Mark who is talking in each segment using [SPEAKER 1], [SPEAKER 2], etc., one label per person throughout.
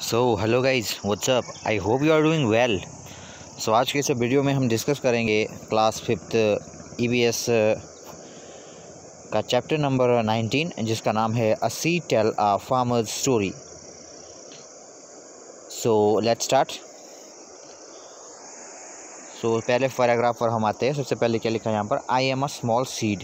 [SPEAKER 1] So hello guys, what's up. I hope you are doing well. So आज के इस video में हम डिस्कस करेंगे क्लास 5th EVS का चैप्टर नंबर 19, जिसका नाम है a seed tale a farmer's story. So let's start. So पहले पैराग्राफ पर हम आते हैं। सबसे पहले क्या लिखा है यहाँ पर, I am a small seed.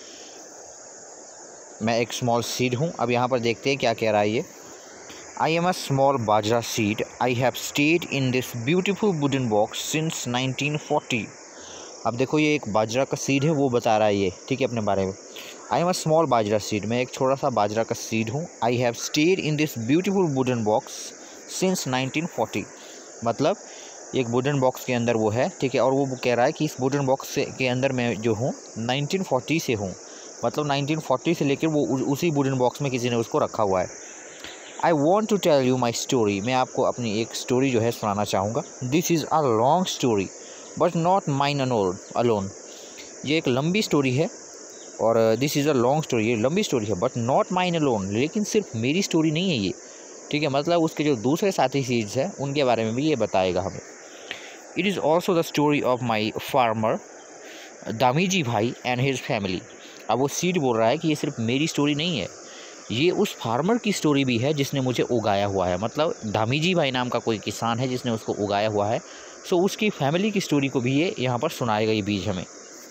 [SPEAKER 1] मैं एक स्मॉल सीड हूँ। अब यहाँ पर देखते हैं क्या कह रहा है ये। I am a small bajra seed. I have stayed in this beautiful wooden box since 1940. अब देखो, ये एक बाजरा का सीड है, वो बता रहा है ये, ठीक है, अपने बारे में। I am a small bajra seed. मैं एक छोटा सा बाजरा का सीड हूँ। I have stayed in this beautiful wooden box since 1940। मतलब एक वुडन बॉक्स के अंदर वो है, ठीक है। और वो कह रहा है कि इस वुडन बॉक्स के अंदर मैं जो हूँ 1940 से हूँ। मतलब 1940 से लेकर वो उसी वुडन बॉक्स में किसी ने उसको रखा हुआ है। I want to tell you my story. मैं आपको अपनी एक स्टोरी जो है सुनाना चाहूँगा। This is a long story but not mine alone. ये एक लंबी स्टोरी है और this is a long story, ये लंबी स्टोरी है, बट नॉट माइन अलोन। लेकिन सिर्फ मेरी स्टोरी नहीं है ये, ठीक है। मतलब उसके जो दूसरे साथी सीड्स हैं उनके बारे में भी ये बताएगा हमें। It is also the story of my farmer Damiji bhai and his family. अब वो सीड बोल रहा है कि ये सिर्फ मेरी स्टोरी नहीं है, ये उस फार्मर की स्टोरी भी है जिसने मुझे उगाया हुआ है। मतलब दामीजी भाई नाम का कोई किसान है जिसने उसको उगाया हुआ है। सो उसकी फैमिली की स्टोरी को भी ये यहाँ पर सुनाएगा ये बीज हमें।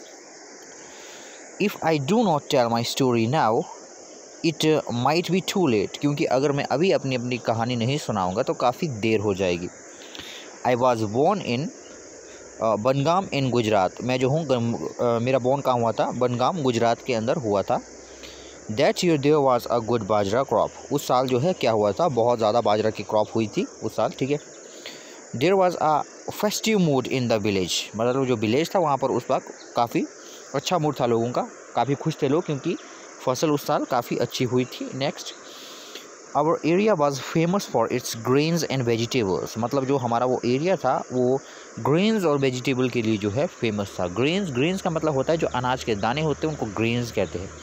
[SPEAKER 1] If I do not tell my story now it might be too late. क्योंकि अगर मैं अभी अपनी कहानी नहीं सुनाऊँगा तो काफ़ी देर हो जाएगी। I was born in Bangam in Gujarat. मैं जो हूँ मेरा बोर्न कहाँ हुआ था, बनगाम गुजरात के अंदर हुआ था। That year there was a good bajra crop. उस साल जो है क्या हुआ था, बहुत ज़्यादा बाजरा की क्रॉप हुई थी उस साल, ठीक है। There was a festive mood in the village. मतलब जो विलेज था वहाँ पर उस वक्त काफ़ी अच्छा मूड था लोगों का, काफ़ी खुश थे लोग क्योंकि फसल उस साल काफ़ी अच्छी हुई थी। Next, our area was famous for its grains and vegetables. मतलब जो हमारा वो एरिया था वो ग्रेन्स और वेजिटेबल के लिए जो है फेमस था। ग्रेन्स का मतलब होता है जो अनाज के दाने होते हैं उनको ग्रेन्स कहते हैं।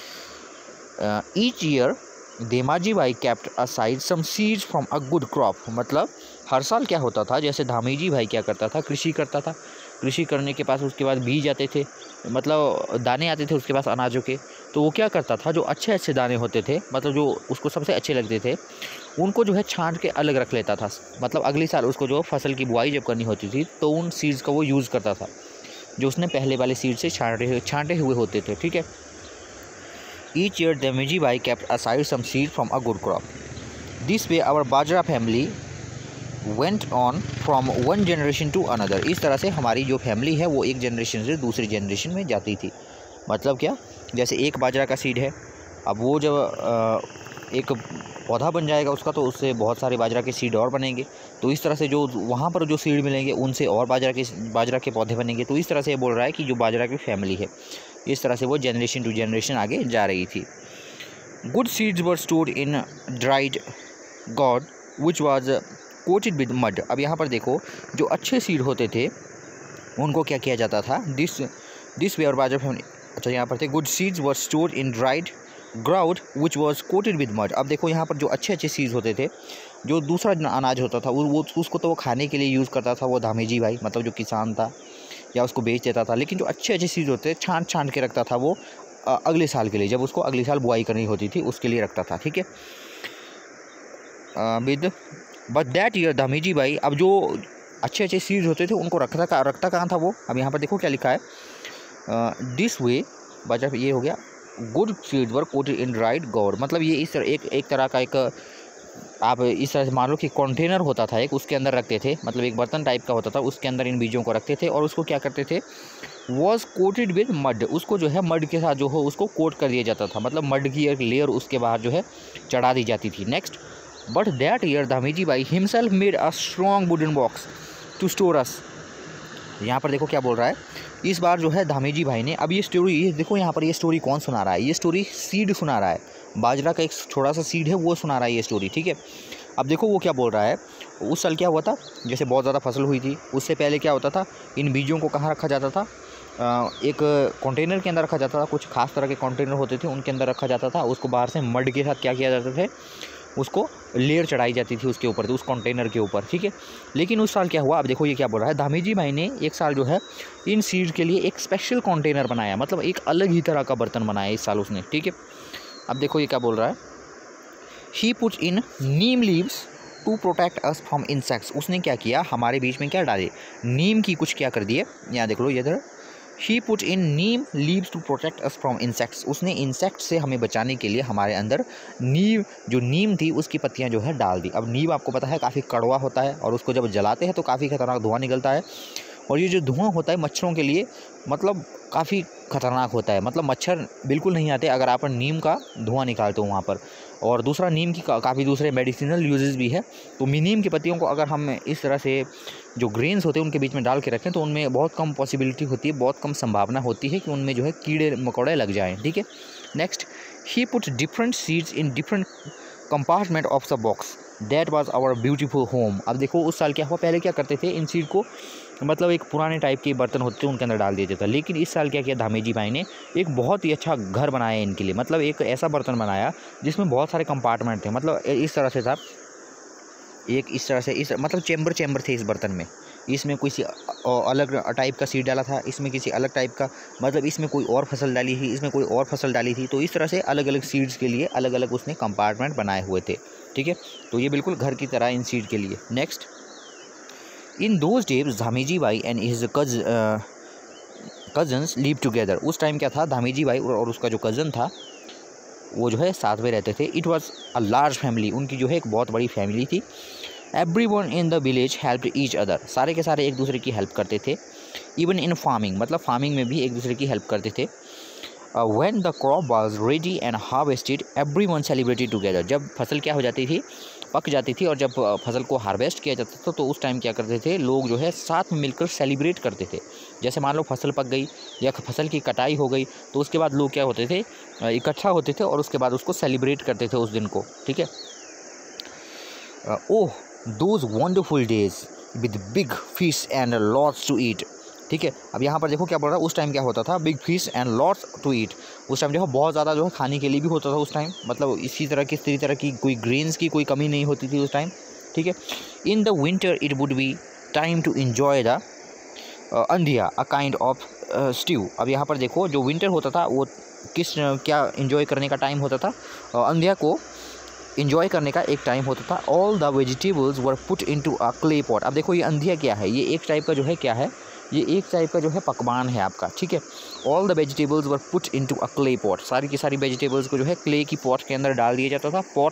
[SPEAKER 1] Each year Demaji bhai kept aside some seeds from a good crop. मतलब हर साल क्या होता था, जैसे धामीजी भाई क्या करता था, कृषि करता था। कृषि करने के पास उसके बाद बीज आते थे, मतलब दाने आते थे उसके पास अनाजों के। तो वो क्या करता था, जो अच्छे दाने होते थे, मतलब जो उसको सबसे अच्छे लगते थे, उनको जो है छांट के अलग रख लेता था। मतलब अगले साल उसको जो फसल की बुआई जब करनी होती थी तो उन सीड्स का वो यूज़ करता था जो उसने पहले वाले सीड से छांटे हुए होते थे, ठीक है। Each year, Damaji Bhai kept aside some seed from a good crop. This way, our Bajra family went on from one generation to another. इस तरह से हमारी जो फैमिली है वो एक जनरेशन से दूसरी जनरेशन में जाती थी। मतलब क्या, जैसे एक बाजरा का सीड है, अब वो जब एक पौधा बन जाएगा उसका तो उससे बहुत सारे बाजरा के सीड और बनेंगे। तो इस तरह से जो वहाँ पर जो सीड मिलेंगे उनसे और बाजरा के पौधे बनेंगे। तो इस तरह से ये बोल रहा है कि जो बाजरा की फैमिली है इस तरह से वो जनरेशन टू जनरेशन आगे जा रही थी। Good seeds were stored in dried gourd which was coated with mud. अब यहाँ पर देखो, जो अच्छे सीड होते थे उनको क्या किया जाता था, दिस वे और बाजरा फैमिली। अच्छा, यहाँ पर थे good seeds were stored in dried ground which was coated with mud. अब देखो यहाँ पर जो अच्छे सीड्स होते थे, जो दूसरा अनाज होता था वो उसको तो वो खाने के लिए यूज़ करता था वो धामीजी भाई, मतलब जो किसान था, या उसको बेच देता था। लेकिन जो अच्छे सीड्स होते थे छांट के रखता था वो अगले साल के लिए, जब उसको अगले साल बुआई करनी होती थी उसके लिए रखता था, ठीक है। With but that year Dhamiji bhai, अब जो अच्छे सीड्स होते थे उनको रखता कहाँ था वो। अब यहाँ पर देखो क्या लिखा है, दिस वे बचा, ये हो गया good seeds were coated in dried gourd. मतलब ये इस तरह एक तरह का एक, आप इस तरह से मान लो कि कंटेनर होता था एक, उसके अंदर रखते थे, मतलब एक बर्तन टाइप का होता था, उसके अंदर इन बीजों को रखते थे और उसको क्या करते थे, वॉज कोटेड विद मड। उसको जो है मड के साथ जो हो उसको कोट कर दिया जाता था, मतलब मड की एक लेयर उसके बाहर जो है चढ़ा दी जाती थी। Next, but that year Dhamiji bhai himself made a strong wooden box to store us. यहाँ पर देखो क्या बोल रहा है, इस बार जो है धामीजी भाई ने, अब ये स्टोरी, ये देखो यहाँ पर ये स्टोरी कौन सुना रहा है, ये स्टोरी सीड सुना रहा है, बाजरा का एक छोटा सा सीड है वो सुना रहा है ये स्टोरी, ठीक है। अब देखो वो क्या बोल रहा है, उस साल क्या हुआ था, जैसे बहुत ज़्यादा फसल हुई थी, उससे पहले क्या होता था, इन बीजों को कहाँ रखा जाता था, एक कंटेनर के अंदर रखा जाता था। कुछ खास तरह के कंटेनर होते थे उनके अंदर रखा जाता था। उसको बाहर से मड के साथ क्या किया जाता था, उसको लेयर चढ़ाई जाती थी उसके ऊपर, तो उस कंटेनर के ऊपर, ठीक है। लेकिन उस साल क्या हुआ, अब देखो ये क्या बोल रहा है, धामीजी भाई ने एक साल जो है इन सीड के लिए एक स्पेशल कंटेनर बनाया, मतलब एक अलग ही तरह का बर्तन बनाया इस साल उसने, ठीक है। अब देखो ये क्या बोल रहा है, he put in neem leaves to protect us from insects. उसने क्या किया, हमारे बीच में क्या डाले, नीम की कुछ क्या कर दिए, यहाँ देख लो इधर, he put in neem leaves to protect us from insects. उसने इंसेक्ट से हमें बचाने के लिए हमारे अंदर नीम थी उसकी पत्तियां जो है डाल दी। अब नीम आपको पता है काफ़ी कड़वा होता है और उसको जब जलाते हैं तो काफ़ी खतरनाक धुआं निकलता है, और ये जो धुआं होता है मच्छरों के लिए मतलब काफ़ी खतरनाक होता है, मतलब मच्छर बिल्कुल नहीं आते अगर आप नीम का धुआं निकालते हो वहाँ पर। और दूसरा नीम की काफ़ी दूसरे मेडिसिनल यूजेस भी है। तो नीम की पत्तियों को अगर हम इस तरह से जो ग्रेन्स होते हैं उनके बीच में डाल के रखें तो उनमें बहुत कम पॉसिबिलिटी होती है, बहुत कम संभावना होती है कि उनमें जो है कीड़े मकोड़े लग जाएँ, ठीक है। Next, he put different seeds in different compartment of the box, that was our beautiful home. अब देखो उस साल क्या हुआ, पहले क्या करते थे, इन सीड को मतलब एक पुराने टाइप के बर्तन होते थे उनके अंदर डाल दिया जाता था, लेकिन इस साल क्या किया धामीजी भाई ने, एक बहुत ही अच्छा घर बनाया इनके लिए, मतलब एक ऐसा बर्तन बनाया जिसमें बहुत सारे कंपार्टमेंट थे, मतलब इस तरह से था, एक इस तरह से इस मतलब चेंबर थे इस बर्तन में, इसमें किसी अलग टाइप का सीड डाला था, इसमें किसी अलग टाइप का, मतलब इसमें कोई और फसल डाली थी, इसमें कोई और फसल डाली थी, तो इस तरह से अलग अलग सीड्स के लिए अलग अलग उसने कंपार्टमेंट बनाए हुए थे, ठीक है। तो ये बिल्कुल घर की तरह इन सीड के लिए। Next, in those days Dhamiji bhai and his cousins live together. उस टाइम क्या था, धामीजी भाई और उसका जो कज़न था वो जो है साथ में रहते थे। It was a large family, उनकी जो है एक बहुत बड़ी फैमिली थी। Everyone in the village helped each other, सारे के सारे एक दूसरे की हेल्प करते थे। इवन इन फार्मिंग, मतलब फार्मिंग में भी एक दूसरे की हेल्प करते थे। When the crop was ready and harvested everyone celebrated together. जब फसल क्या हो जाती थी, पक जाती थी, और जब फसल को हार्वेस्ट किया जाता था तो उस टाइम क्या करते थे लोग जो है साथ में मिलकर सेलिब्रेट करते थे। जैसे मान लो फसल पक गई या फसल की कटाई हो गई तो उसके बाद लोग क्या होते थे, इकट्ठा होते थे और उसके बाद उसको सेलिब्रेट करते थे उस दिन को, ठीक है। Oh those wonderful days with big fish and lots to eat, ठीक है। अब यहाँ पर देखो क्या बोल रहा है, उस टाइम क्या होता था, big fish and lots to eat. उस टाइम देखो बहुत ज़्यादा जो है खाने के लिए भी होता था उस टाइम, मतलब इसी तरह की कोई ग्रेन्स की कोई कमी नहीं होती थी उस टाइम, ठीक है। In the winter it would be time to enjoy the undhiya, a kind of stew. अब यहाँ पर देखो जो विंटर होता था वो क्या इन्जॉय करने का टाइम होता था, अंधिया को इन्जॉय करने का एक टाइम होता था। All the vegetables were put into a clay pot. अब देखो ये अंधिया क्या है, ये एक टाइप का जो है क्या है, ये एक टाइप का जो है पकवान है आपका, ठीक है। All the vegetables were put into a clay pot, सारी की सारी वेजिटेबल्स को जो है क्ले की पॉट के अंदर डाल दिया जाता था। पॉट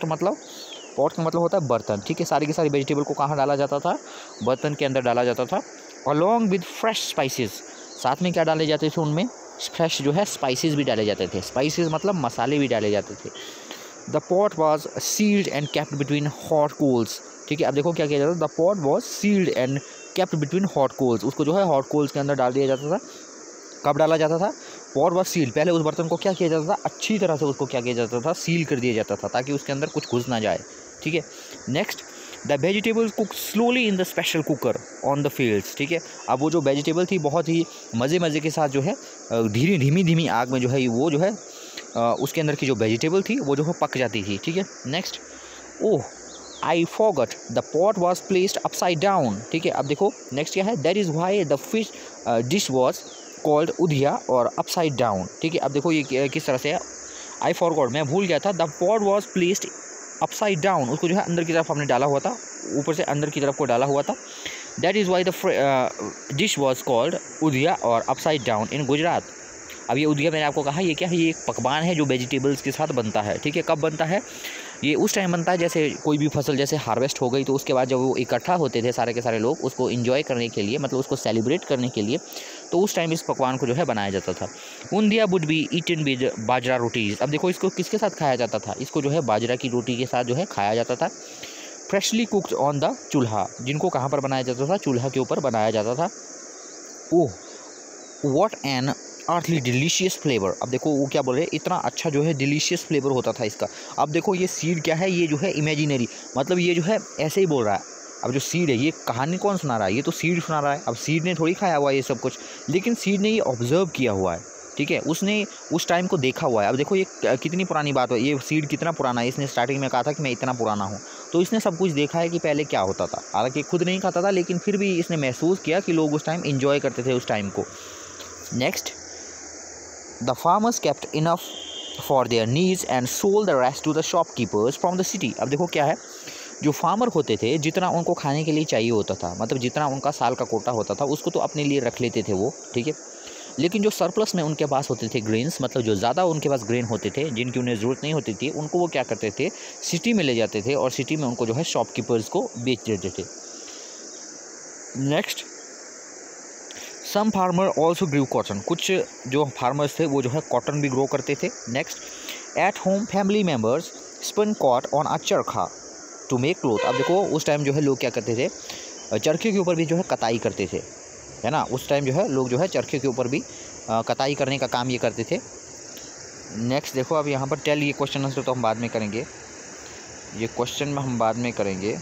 [SPEAKER 1] का मतलब होता है बर्तन, ठीक है। सारी की सारी वेजिटेबल को कहाँ डाला जाता था, बर्तन के अंदर डाला जाता था। अलॉन्ग विद फ्रेश स्पाइसेस, साथ में क्या डाले जाते थे उनमें, फ्रेश जो है स्पाइसेस भी डाले जाते थे। स्पाइसेस मतलब मसाले भी डाले जाते थे। The pot was sealed and kept between hot coals, ठीक है। अब देखो क्या किया जाता था, the pot was sealed and kept between hot coals, उसको जो है हॉट कोल्स के अंदर डाल दिया जाता था। कब डाला जाता था, पॉट वॉज सील्ड, पहले उस बर्तन को क्या किया जाता था, अच्छी तरह से उसको क्या किया जाता था, सील कर दिया जाता था ताकि उसके अंदर कुछ घुस ना जाए, ठीक है। Next, the vegetables cook slowly in the special cooker on the fields, ठीक है। अब वो जो वेजिटेबल थी बहुत ही मज़े के साथ जो है धीमी आग में जो है वो जो है उसके अंदर की जो वेजिटेबल थी वो जो है पक जाती थी, ठीक है। Next, oh I forgot the pot was placed upside down, ठीक है। अब देखो नेक्स्ट क्या है, that is why the fish dish was called udhiya और अपसाइड डाउन, ठीक है। अब देखो ये किस तरह से है, आई फॉरगॉट मैं भूल गया था, the pot was placed upside down, उसको जो है अंदर की तरफ हमने डाला हुआ था, ऊपर से अंदर की तरफ को डाला हुआ था। That is why the dish was called udhiya और अपसाइड डाउन इन गुजरात। अब ये उधिया मैंने आपको कहा ये क्या है, ये एक पकवान है जो वेजिटेबल्स के साथ बनता है, ठीक है। कब बनता है, ये उस टाइम बनता है जैसे कोई भी फसल जैसे हार्वेस्ट हो गई तो उसके बाद जब वो इकट्ठा होते थे सारे के सारे लोग उसको एंजॉय करने के लिए, मतलब उसको सेलिब्रेट करने के लिए, तो उस टाइम इस पकवान को जो है बनाया जाता था। Undhiya would be eaten with bajra rotis. अब देखो इसको किसके साथ खाया जाता था, इसको जो है बाजरा की रोटी के साथ जो है खाया जाता था। फ्रेशली कुक्ड ऑन द चूल्हा, जिनको कहाँ पर बनाया जाता था, चूल्हा के ऊपर बनाया जाता था। Oh what an earthly delicious flavour. अब देखो वो क्या बोल रहे हैं, इतना अच्छा जो है डिलीशियस फ्लेवर होता था इसका। अब देखो ये सीड क्या है, ये जो है इमेजिनरी, मतलब ये जो है ऐसे ही बोल रहा है। अब जो सीड है ये कहानी कौन सुना रहा है, ये तो सीड सुना रहा है। अब सीड ने थोड़ी खाया हुआ है ये सब कुछ, लेकिन सीड ने ये ऑब्जर्व किया हुआ है, ठीक है, उसने उस टाइम को देखा हुआ है। अब देखो ये कितनी पुरानी बात है, ये सीड कितना पुराना है। इसने स्टार्टिंग में कहा था कि मैं इतना पुराना हूँ, तो इसने सब कुछ देखा है कि पहले क्या होता था। हालांकि खुद नहीं खाता था, लेकिन फिर भी इसने महसूस किया कि लोग उस टाइम इंजॉय करते थे उस टाइम को। Next, the farmers kept enough for their needs and sold the rest to the shopkeepers from the city. अब देखो क्या है, जो फार्मर होते थे जितना उनको खाने के लिए चाहिए होता था, मतलब जितना उनका साल का कोटा होता था, उसको तो अपने लिए रख लेते थे वो, ठीक है। लेकिन जो सरप्लस में उनके पास होते थे ग्रेन्स, मतलब जो ज़्यादा उनके पास ग्रेन होते थे जिनकी उन्हें ज़रूरत नहीं होती थी, उनको वो क्या करते थे, सिटी में ले जाते थे और सिटी में उनको जो है शॉपकीपर्स को बेच देते थे। Next, some farmer also grew cotton. कुछ जो फार्मर्स थे वो जो है कॉटन भी ग्रो करते थे। Next, at home family members spin cotton on a charkha to make cloth. अब देखो उस टाइम जो है लोग क्या करते थे, चरखे के ऊपर भी जो है कताई करते थे, है ना। उस टाइम जो है लोग जो है चरखे के ऊपर भी कताई करने का काम ये करते थे। नेक्स्ट देखो, अब यहाँ पर टेल, ये क्वेश्चन आंसर तो हम बाद में करेंगे, ये क्वेश्चन में हम बाद में करेंगे।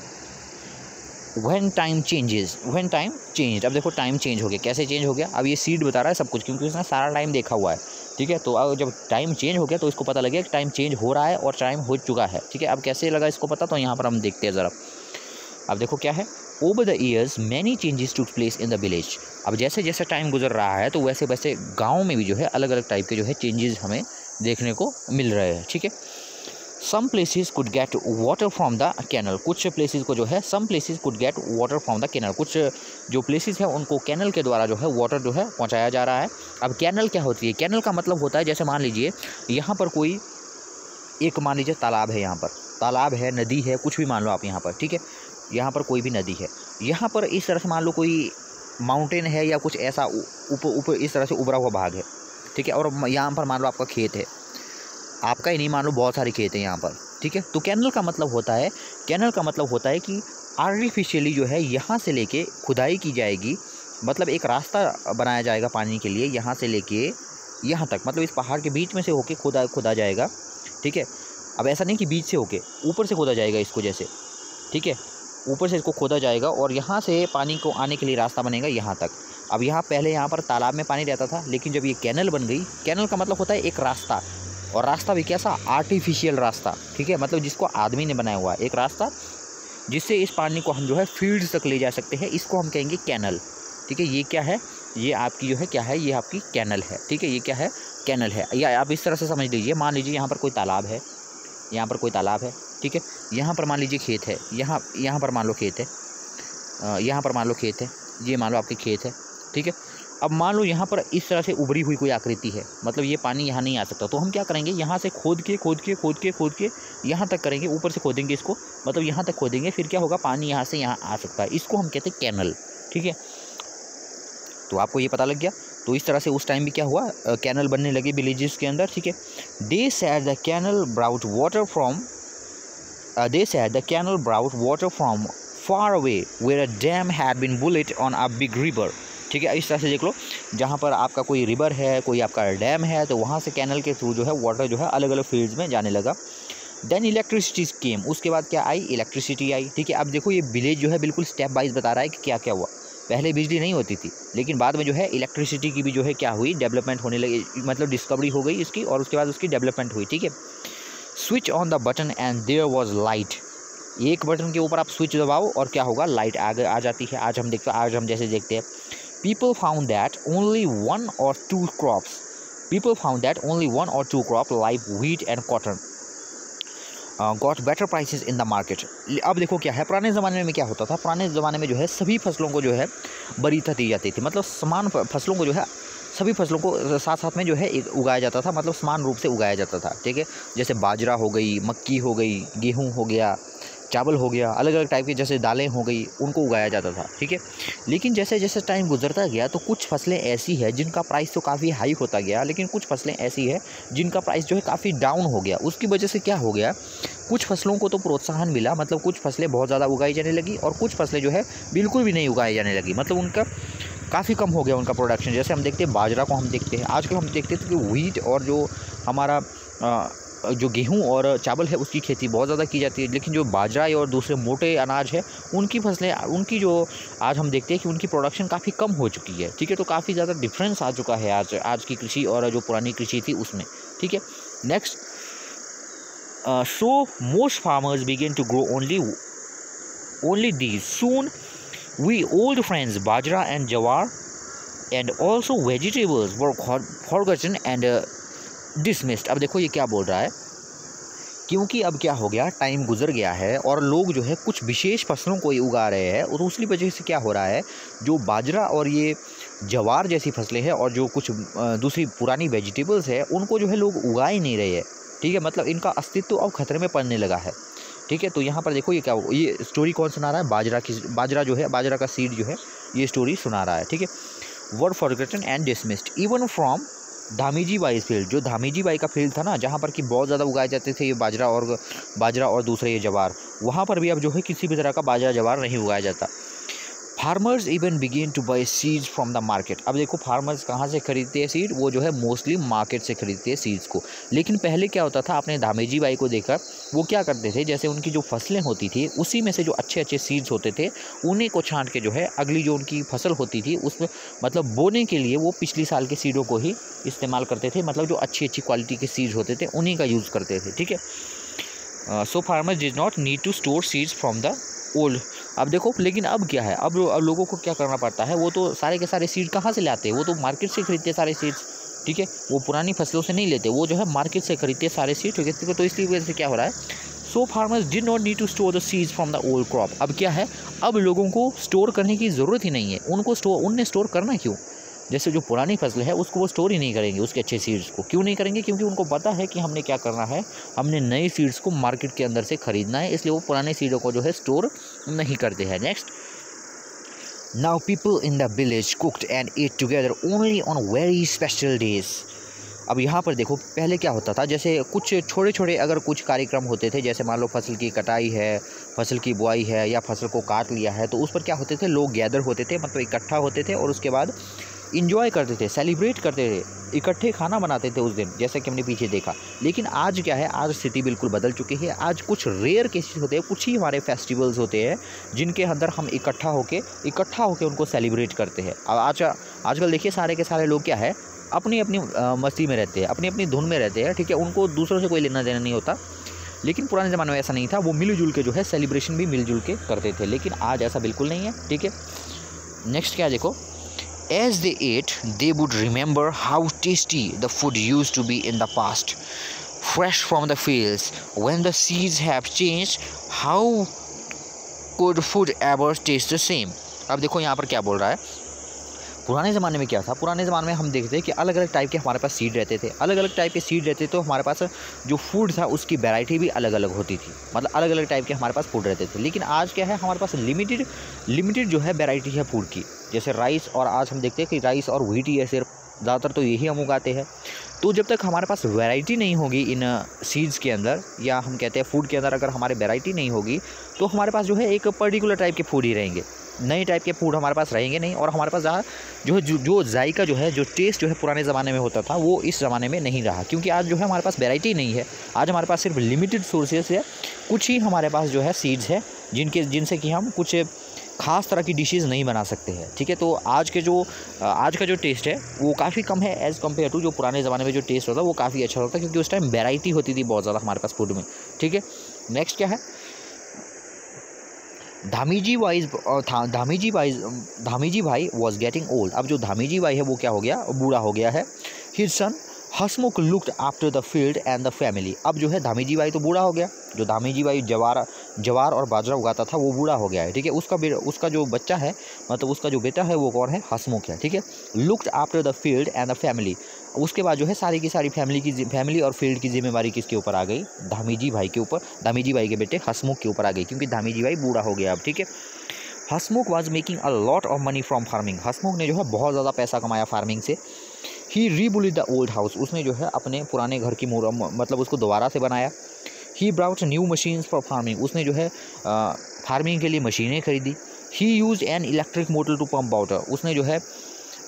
[SPEAKER 1] When time changes, when time change. अब देखो टाइम चेंज हो गया, कैसे चेंज हो गया, अब ये सीड बता रहा है सब कुछ, क्योंकि उसने सारा टाइम देखा हुआ है, ठीक है। तो अब जब टाइम चेंज हो गया तो इसको पता लग गया कि टाइम चेंज हो रहा है और टाइम हो चुका है, ठीक है। अब कैसे लगा इसको पता, तो यहाँ पर हम देखते हैं ज़रा। अब देखो क्या है, over the years many changes took place in the village. अब जैसे जैसे टाइम गुजर रहा है तो वैसे वैसे गाँव में भी जो है अलग अलग टाइप के जो है चेंजेस हमें देखने को मिल रहे हैं, ठीक है। Some places could get water from the canal. कुछ प्लेसेस को जो है, some places could get water from the canal, कुछ जो प्लेसेस है उनको कैनल के द्वारा जो है वाटर जो है पहुंचाया जा रहा है। अब कैनल क्या होती है, कैनल का मतलब होता है, जैसे मान लीजिए यहाँ पर कोई एक, मान लीजिए तालाब है, यहाँ पर तालाब है, नदी है, कुछ भी मान लो आप यहाँ पर, ठीक है। यहाँ पर कोई भी नदी है, यहाँ पर इस तरह से मान लो कोई माउंटेन है या कुछ ऐसा ऊपर इस तरह से उभरा हुआ भाग है, ठीक है। और यहाँ पर मान लो आपका खेत है, आपका ही नहीं, मान लो बहुत सारे खेत हैं यहाँ पर, ठीक है। तो कैनल का मतलब होता है, कैनल का मतलब होता है कि आर्टिफिशियली जो है यहाँ से लेके खुदाई की जाएगी, मतलब एक रास्ता बनाया जाएगा पानी के लिए, यहाँ से लेके यहाँ तक, मतलब इस पहाड़ के बीच में से होके खुदा जाएगा, ठीक है। अब ऐसा नहीं कि बीच से होके, ऊपर से खोदा जाएगा इसको, जैसे, ठीक है, ऊपर से इसको खोदा जाएगा और यहाँ से पानी को आने के लिए रास्ता बनेगा यहाँ तक। अब यहाँ पहले यहाँ पर तालाब में पानी रहता था, लेकिन जब ये कैनल बन गई, कैनल का मतलब होता है एक रास्ता, और रास्ता भी कैसा, आर्टिफिशियल रास्ता, ठीक है, मतलब जिसको आदमी ने बनाया हुआ है, एक रास्ता जिससे इस पानी को हम जो है फील्ड्स तक ले जा सकते हैं, इसको हम कहेंगे कैनल, ठीक है। ये क्या है, ये आपकी जो है क्या है, ये आपकी कैनल है, ठीक है। ये क्या है, कैनल है। या आप इस तरह से समझ लीजिए, मान लीजिए यहाँ पर कोई तालाब है, यहाँ पर कोई तालाब है, ठीक है। यहाँ पर मान लीजिए खेत है, यहाँ पर मान लो खेत है, यहाँ पर मान लो खेत है, ये मान लो आपके खेत है, ठीक है। अब मान लो यहाँ पर इस तरह से उभरी हुई कोई आकृति है, मतलब ये पानी यहाँ नहीं आ सकता, तो हम क्या करेंगे, यहाँ से खोद के यहाँ तक करेंगे, ऊपर से खोदेंगे इसको, मतलब यहाँ तक खोदेंगे, फिर क्या होगा, पानी यहाँ से यहाँ आ सकता है, इसको हम कहते हैं कैनल, ठीक है। तो आपको ये पता लग गया। तो इस तरह से उस टाइम भी क्या हुआ, कैनल बनने लगे विलेजेस के अंदर, ठीक है। They said the canal brought water from far away where a dam had been built on a big river, ठीक है। इस तरह से देख लो, जहाँ पर आपका कोई रिवर है, कोई आपका डैम है, तो वहाँ से कैनल के थ्रू जो है वाटर जो है अलग अलग फील्ड्स में जाने लगा। देन इलेक्ट्रिसिटी केम, उसके बाद क्या आई, इलेक्ट्रिसिटी आई, ठीक है। अब देखो ये विलेज जो है बिल्कुल स्टेप वाइज बता रहा है कि क्या क्या हुआ। पहले बिजली नहीं होती थी, लेकिन बाद में जो है इलेक्ट्रिसिटी की भी जो है क्या हुई, डेवलपमेंट होने लगी, मतलब डिस्कवरी हो गई इसकी, और उसके बाद उसकी डेवलपमेंट हुई, ठीक है। Switch on the button and there was light. एक बटन के ऊपर आप स्विच दबाओ और क्या होगा, लाइट आ जाती है। आज हम जैसे देखते हैं, people found that only one or two crops like wheat and cotton got better prices in the market। अब देखो क्या है, पुराने ज़माने में क्या होता था, पुराने ज़माने में जो है सभी फसलों को जो है वरीयता दी जाती थी, मतलब समान फसलों को जो है, सभी फसलों को साथ साथ में जो है उगाया जाता था, मतलब समान रूप से उगाया जाता था, ठीक है। जैसे बाजरा हो गई, मक्की हो गई, गेहूँ हो गया, चावल हो गया, अलग अलग टाइप की जैसे दालें हो गई, उनको उगाया जाता था, ठीक है। लेकिन जैसे जैसे टाइम गुजरता गया तो कुछ फसलें ऐसी है जिनका प्राइस तो काफ़ी हाई होता गया, लेकिन कुछ फसलें ऐसी है जिनका प्राइस जो है काफ़ी डाउन हो गया। उसकी वजह से क्या हो गया, कुछ फसलों को तो प्रोत्साहन मिला, मतलब कुछ फसलें बहुत ज़्यादा उगाई जाने लगी, और कुछ फसलें जो है बिल्कुल भी नहीं उगाई जाने लगी, मतलब उनका काफ़ी कम हो गया उनका प्रोडक्शन। जैसे हम देखते हैं बाजरा को हम देखते हैं, आजकल हम देखते थे कि व्हीट और जो हमारा जो गेहूं और चावल है उसकी खेती बहुत ज़्यादा की जाती है, लेकिन जो बाजरा और दूसरे मोटे अनाज है उनकी फसलें, उनकी जो आज हम देखते हैं कि उनकी प्रोडक्शन काफ़ी कम हो चुकी है। ठीक है, तो काफ़ी ज़्यादा डिफरेंस आ चुका है आज की कृषि और जो पुरानी कृषि थी उसमें। ठीक है, next, so most farmers begin to grow only these soon we old friends bajra and jowar and also vegetables were forgotten and dismissed. अब देखो ये क्या बोल रहा है, क्योंकि अब क्या हो गया, टाइम गुजर गया है और लोग जो है कुछ विशेष फसलों को ही उगा रहे हैं, और दूसरी वजह से क्या हो रहा है, जो बाजरा और ये जवार जैसी फसलें हैं और जो कुछ दूसरी पुरानी वेजिटेबल्स है उनको जो है लोग उगा ही नहीं रहे हैं। ठीक है, मतलब इनका अस्तित्व अब खतरे में पड़ने लगा है। ठीक है, तो यहाँ पर देखो ये स्टोरी कौन सुना रहा है, बाजरा जो है, बाजरा का सीड जो है ये स्टोरी सुना रहा है। ठीक है, were forgotten and dismissed even from Dhamiji bhai field, जो धामीजी बाई का फील्ड था ना, जहाँ पर कि बहुत ज़्यादा उगाए जाते थे ये बाजरा और दूसरे ये जवार, वहाँ पर भी अब जो है किसी भी तरह का बाजरा जवार नहीं उगाया जाता। Farmers even begin to buy seeds from the market. अब देखो फार्मर्स कहाँ से खरीदते हैं सीड, वो जो है मोस्टली मार्केट से खरीदते हैं सीड्स को। लेकिन पहले क्या होता था, आपने धामेजी बाई को देखा, वो क्या करते थे, जैसे उनकी जो फसलें होती थी उसी में से जो अच्छे अच्छे सीड्स होते थे उन्हीं को छांट के जो है अगली जो उनकी फसल होती थी उसमें मतलब बोने के लिए वो पिछली साल के सीडों को ही इस्तेमाल करते थे, मतलब जो अच्छी अच्छी क्वालिटी के सीड्स होते थे उन्हीं का यूज़ करते थे। ठीक है, so farmers did not need to store seeds from the old. अब देखो, लेकिन अब क्या है, अब लोगों को क्या करना पड़ता है, वो तो सारे के सारे सीड कहाँ से लाते हैं, वो तो मार्केट से खरीदते हैं सारे सीड्स। ठीक है, वो पुरानी फसलों से नहीं लेते, वो जो है मार्केट से खरीदते हैं सारे सीड। ठीक है, तो इसलिए वजह से क्या हो रहा है, so farmers did not need to store the seeds from the old crop. अब क्या है, अब लोगों को स्टोर करने की ज़रूरत ही नहीं है, उनने स्टोर करना क्यों, जैसे जो पुरानी फसल है उसको वो स्टोर ही नहीं करेंगे, उसके अच्छे सीड्स को क्यों नहीं करेंगे, क्योंकि उनको पता है कि हमने क्या करना है, हमने नए सीड्स को मार्केट के अंदर से खरीदना है, इसलिए वो पुराने सीडों को जो है स्टोर नहीं करते हैं। Next, now people in the village cooked and eat together only on very special days. अब यहाँ पर देखो, पहले क्या होता था, जैसे कुछ छोटे छोटे अगर कुछ कार्यक्रम होते थे, जैसे मान लो फसल की कटाई है, फसल की बुआई है, या फसल को काट लिया है, तो उस पर क्या होते थे, लोग गैदर होते थे, मतलब इकट्ठा होते थे और उसके बाद इंजॉय करते थे, सेलिब्रेट करते थे, इकट्ठे खाना बनाते थे उस दिन, जैसे कि हमने पीछे देखा। लेकिन आज क्या है, आज स्थिति बिल्कुल बदल चुकी है। आज कुछ रेयर केसेस होते हैं, कुछ ही हमारे फेस्टिवल्स होते हैं जिनके अंदर हम इकट्ठा होके उनको सेलिब्रेट करते हैं। अब आजकल देखिए सारे के सारे लोग क्या है, अपनी अपनी मस्ती में रहते हैं, अपनी अपनी धुन में रहते हैं। ठीक है, उनको दूसरों से कोई लेना देना नहीं होता। लेकिन पुराने ज़माने में ऐसा नहीं था, वो मिलजुल के जो है सेलिब्रेशन भी मिलजुल के करते थे, लेकिन आज ऐसा बिल्कुल नहीं है। ठीक है, नेक्स्ट क्या देखो, as they ate they would remember how tasty the food used to be in the past, fresh from the fields. When the seeds have changed, how could food ever taste the same? अब देखो यहाँ पर क्या बोल रहा है, पुराने ज़माने में क्या था, पुराने ज़माने में हम देखते हैं कि अलग अलग टाइप के हमारे पास सीड रहते थे, अलग अलग टाइप के सीड रहते तो हमारे पास जो फूड था उसकी वैरायटी भी अलग अलग होती थी, मतलब अलग अलग टाइप के हमारे पास फूड रहते थे। लेकिन आज क्या है, हमारे पास लिमिटेड जो है वैरायटी है फूड की, जैसे राइस, और आज हम देखते हैं कि राइस और व्हीट ही है सिर्फ, ज़्यादातर तो यही हम उगाते हैं। तो जब तक हमारे पास वैरायटी नहीं होगी इन सीड्स के अंदर, या हम कहते हैं फूड के अंदर, अगर हमारे वैरायटी नहीं होगी तो हमारे पास जो है एक पर्टिकुलर टाइप के फूड ही रहेंगे, नए टाइप के फूड हमारे पास रहेंगे नहीं। और हमारे पास जो जायका जो है, जो टेस्ट जो है पुराने ज़माने में होता था वो इस ज़माने में नहीं रहा, क्योंकि आज जो है हमारे पास वैरायटी नहीं है। आज हमारे पास सिर्फ लिमिटेड सोर्सेस है, कुछ ही हमारे पास जो है सीड्स है जिनसे कि हम कुछ ख़ास तरह की डिशेज़ नहीं बना सकते हैं। ठीक है, तो आज का जो टेस्ट है वो काफ़ी कम है एज़ कम्पेयर टू जो पुराने ज़माने में जो टेस्ट होता है वो काफ़ी अच्छा होता है, क्योंकि उस टाइम वैरायटी होती थी बहुत ज़्यादा हमारे पास फूड में। ठीक है, नेक्स्ट क्या है, धामीजी भाई वॉज गेटिंग ओल्ड। अब जो धामीजी भाई है वो क्या हो गया, बूढ़ा हो गया है। His son Hasmukh looked after the field and the family. अब जो है धामीजी भाई तो बूढ़ा हो गया, जो धामीजी भाई जवार और बाजरा उगाता था वो बूढ़ा हो गया है। ठीक है, उसका जो बच्चा है, मतलब उसका जो बेटा है वो कौन है, हसमुख है। ठीक है, looked after the field and the family. उसके बाद जो है सारी की सारी फैमिली और फील्ड की जिम्मेवारी किसके ऊपर आ गई, धामीजी भाई के ऊपर, धामीजी भाई के बेटे हसमुख के ऊपर आ गई, क्योंकि धामीजी भाई बूढ़ा हो गया अब। ठीक है, Hasmukh was making a lot of money from farming. Hasmukh ने जो है बहुत ज़्यादा पैसा कमाया फार्मिंग से। He rebuilt the old house. उसने जो है अपने पुराने घर की मतलब उसको दोबारा से बनाया। He brought new machines for farming. उसने जो है फार्मिंग के लिए मशीनें खरीदी। He use an electric motor to pump water. उसने जो है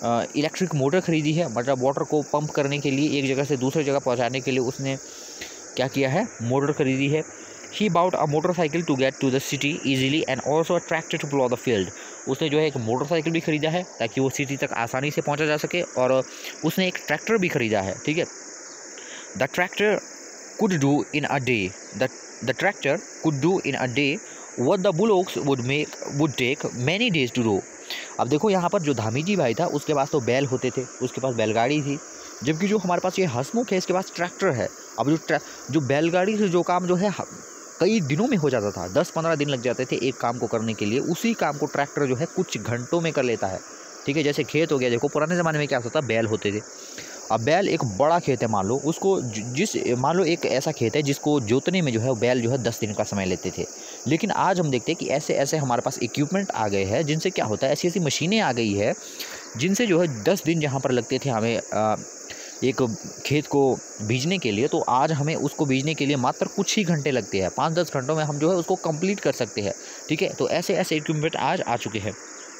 [SPEAKER 1] इलेक्ट्रिक मोटर खरीदी है, मतलब वाटर को पंप करने के लिए, एक जगह से दूसरी जगह पहुंचाने के लिए उसने क्या किया है, मोटर खरीदी है। He bought a motorcycle to get to the city easily and also a tractor to plow the field. उसने जो है एक मोटरसाइकिल भी खरीदा है ताकि वो सिटी तक आसानी से पहुंचा जा सके, और उसने एक ट्रैक्टर भी खरीदा है, ठीक है। The tractor could do in a day. The tractor could do in a day what the bullocks would take many days to do. अब देखो यहाँ पर जो धामी जी भाई था उसके पास तो बैल होते थे, उसके पास बैलगाड़ी थी, जबकि जो हमारे पास ये हंसमुख है इसके पास ट्रैक्टर है। अब जो बैलगाड़ी से जो काम जो है कई दिनों में हो जाता था, 10-15 दिन लग जाते थे एक काम को करने के लिए, उसी काम को ट्रैक्टर जो है कुछ घंटों में कर लेता है, ठीक है। जैसे खेत हो गया, देखो पुराने ज़माने में क्या होता था, बैल होते थे। अब बैल एक बड़ा खेत है, मान लो उसको मान लो एक ऐसा खेत है जिसको जोतने में जो है बैल जो है 10 दिन का समय लेते थे। लेकिन आज हम देखते हैं कि ऐसे ऐसे हमारे पास इक्विपमेंट आ गए हैं जिनसे क्या होता है, ऐसी ऐसी मशीनें आ गई है जिनसे जो है 10 दिन जहाँ पर लगते थे हमें एक खेत को बीजने के लिए, तो आज हमें उसको बीजने के लिए मात्र कुछ ही घंटे लगते हैं। 5-10 घंटों में हम जो है उसको कंप्लीट कर सकते हैं, ठीक है। तो ऐसे ऐसे इक्विपमेंट आज आ चुके हैं।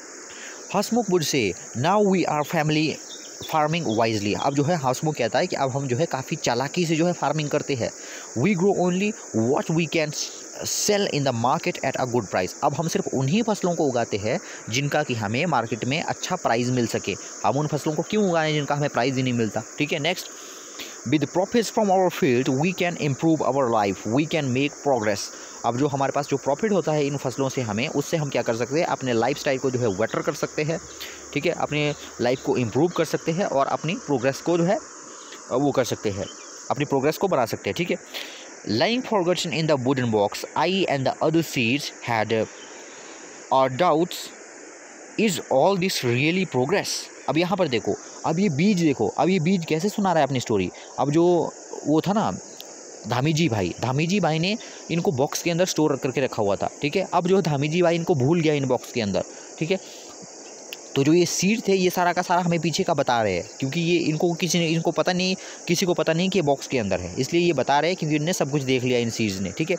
[SPEAKER 1] Hasmukh would say now we are family farming wisely. अब जो है हसमुख कहता है कि अब हम जो है काफ़ी चालाकी से जो है फार्मिंग करते हैं। We grow only what we can sell in the market at a good price. अब हम सिर्फ उन्हीं फसलों को उगाते हैं जिनका कि हमें मार्केट में अच्छा प्राइस मिल सके। हम उन फसलों को क्यों उगाएं जिनका हमें प्राइस ही नहीं मिलता, ठीक है। Next, with profits from our field we can improve our life, we can make progress. अब जो हमारे पास जो प्रॉफिट होता है इन फसलों से हमें, उससे हम क्या कर सकते हैं, अपने लाइफ स्टाइल को जो है बेटर कर सकते हैं, ठीक है। अपने लाइफ को इम्प्रूव कर सकते हैं और अपनी प्रोग्रेस को जो है वो कर सकते हैं, अपनी प्रोग्रेस को बढ़ा सकते हैं, ठीक है। Lying forgotten in the wooden box, I and the other seeds had our doubts. Is all this really progress? अब यहाँ पर देखो, अब ये बीज देखो, अब ये बीज कैसे सुना रहा है अपनी स्टोरी। अब जो वो था ना धामी जी भाई ने इनको बॉक्स के अंदर स्टोर करके रखा हुआ था, ठीक है। अब जो धामी जी भाई इनको भूल गया इन बॉक्स के अंदर, ठीक है। तो जो ये सीड थे ये सारा का सारा हमें पीछे का बता रहे हैं, क्योंकि ये किसी को पता नहीं कि ये बॉक्स के अंदर है, इसलिए ये बता रहे हैं क्योंकि इन्होंने सब कुछ देख लिया इन सीड्स ने, ठीक है।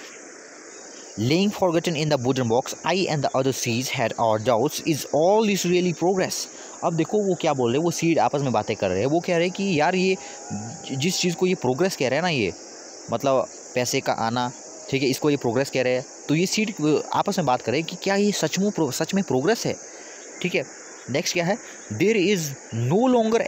[SPEAKER 1] Laying forgotten in the wooden box, I and the other seeds had our doubts. Is all this really progress? अब देखो वो क्या बोल रहे हैं, वो सीड आपस में बातें कर रहे हैं। वो कह रहे हैं कि यार ये जिस चीज़ को ये प्रोग्रेस कह रहे हैं ना, ये मतलब पैसे का आना, ठीक है, इसको ये प्रोग्रेस कह रहे हैं। तो ये सीड आपस में बात कर रहे हैं कि क्या ये सच में प्रोग्रेस है, ठीक है। नेक्स्ट क्या है, there is no longer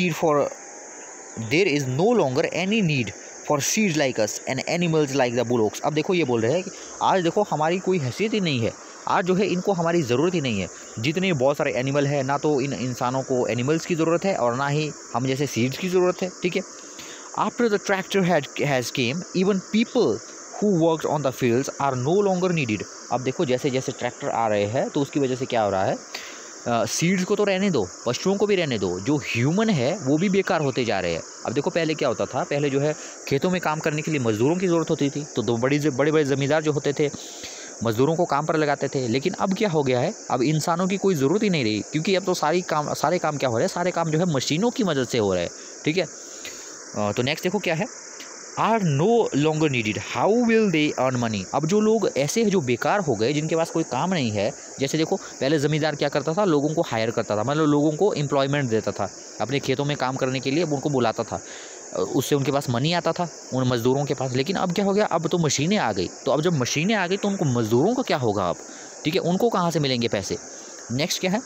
[SPEAKER 1] any need for seeds like us and animals like the bullocks. अब देखो ये बोल रहे हैं कि आज देखो हमारी कोई हैसियत ही नहीं है, आज जो है इनको हमारी ज़रूरत ही नहीं है। जितने बहुत सारे एनिमल है, ना तो इन इंसानों को एनिमल्स की ज़रूरत है और ना ही हम जैसे सीड्स की ज़रूरत है, ठीक है। After the tractor has come even people who worked on the fields are no longer needed. अब देखो जैसे जैसे ट्रैक्टर आ रहे हैं तो उसकी वजह से क्या हो रहा है, सीड्स को तो रहने दो, पशुओं को भी रहने दो, जो ह्यूमन है वो भी बेकार होते जा रहे हैं। अब देखो पहले क्या होता था, पहले जो है खेतों में काम करने के लिए मज़दूरों की ज़रूरत होती थी, तो बड़े ज़मींदार जो होते थे मज़दूरों को काम पर लगाते थे। लेकिन अब क्या हो गया है, अब इंसानों की कोई ज़रूरत ही नहीं रही, क्योंकि अब तो सारे काम क्या हो रहे हैं, सारे काम जो है मशीनों की मदद से हो रहे हैं, ठीक है। तो नेक्स्ट देखो क्या है, are no longer needed, how will they earn money. अब जो लोग ऐसे हैं जो बेकार हो गए, जिनके पास कोई काम नहीं है, जैसे देखो पहले ज़मींदार क्या करता था, लोगों को हायर करता था, मतलब लोगों को एम्प्लॉयमेंट देता था, अपने खेतों में काम करने के लिए उनको बुलाता था, उससे उनके पास मनी आता था उन मज़दूरों के पास। लेकिन अब क्या हो गया, अब तो मशीनें आ गई, तो अब जब मशीनें आ गई तो उनको मज़दूरों का क्या होगा अब, ठीक है, उनको कहाँ से मिलेंगे पैसे। नेक्स्ट क्या है,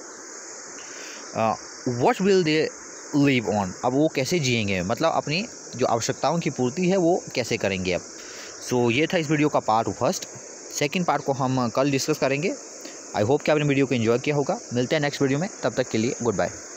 [SPEAKER 1] what will they live on. अब वो कैसे जिएंगे, मतलब अपनी जो आवश्यकताओं की पूर्ति है वो कैसे करेंगे अब। सो ये था इस वीडियो का पार्ट फर्स्ट। सेकंड पार्ट को हम कल डिस्कस करेंगे। आई होप कि आपने वीडियो को एंजॉय किया होगा। मिलते हैं नेक्स्ट वीडियो में, तब तक के लिए गुड बाय।